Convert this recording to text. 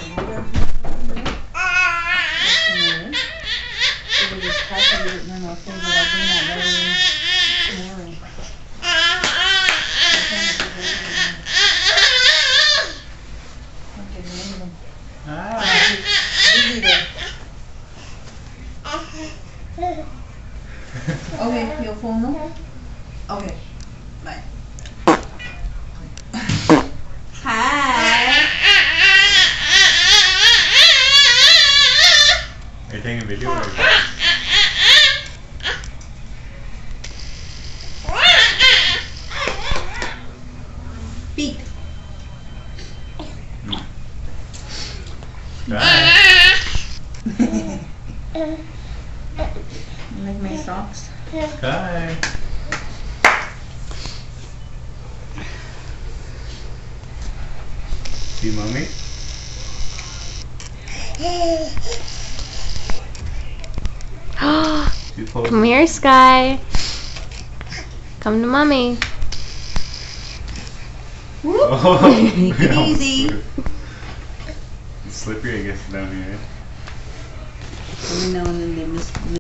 Okay, your phone no? Okay, bye. Hi. Are you taking a video or? Speak. Like my socks. Skye. See mommy? Come here, Skye. Come to mommy. Oh, Easy. It's slippery, I guess, down here. Every now and then they miss.